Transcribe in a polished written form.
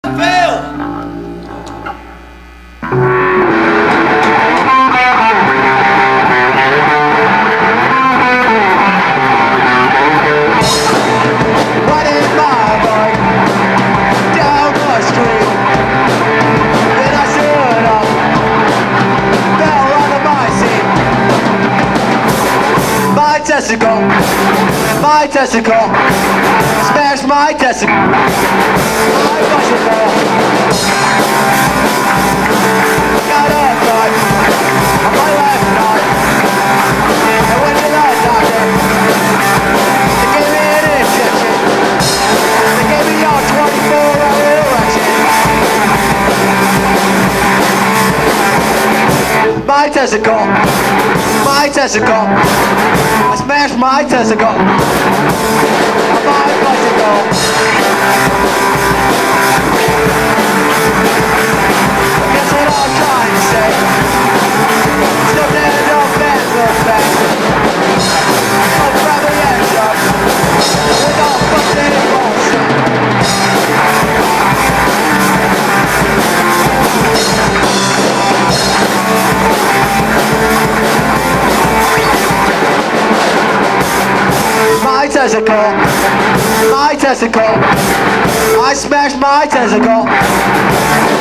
My testicle, smash my testicle, my bicycle, got up right on my left night, I went to the doctor, they gave me an injection, they gave me all 24-hour erection, my testicle, I smashed my testicle on my bicycle. Guess what I'm trying to say? Still dead, no fans look back. I'll probably end up with all fucking bullshit. My testicle, I smashed my testicle